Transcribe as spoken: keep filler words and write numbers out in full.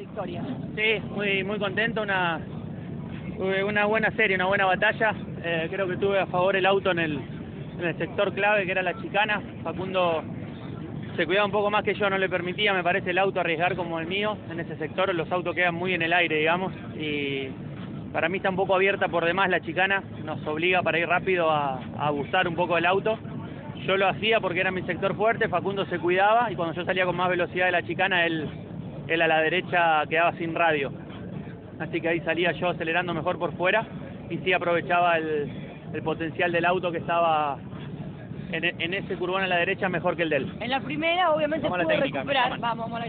victoria. Sí, muy muy contento, una una buena serie, una buena batalla. Eh, creo que tuve a favor el auto en el, en el sector clave, que era la chicana. Facundo se cuidaba un poco más que yo, no le permitía, me parece, el auto arriesgar como el mío. En ese sector los autos quedan muy en el aire, digamos, y para mí está un poco abierta por demás la chicana, nos obliga para ir rápido a, a abusar un poco del auto. Yo lo hacía porque era mi sector fuerte, Facundo se cuidaba y cuando yo salía con más velocidad de la chicana, él, él a la derecha quedaba sin radio. Así que ahí salía yo acelerando mejor por fuera y sí aprovechaba el, el potencial del auto que estaba en, en ese curvón a la derecha mejor que el de él. En la primera, obviamente, Vamos a la pudo técnica, recuperar. vamos. Vamos, vamos a la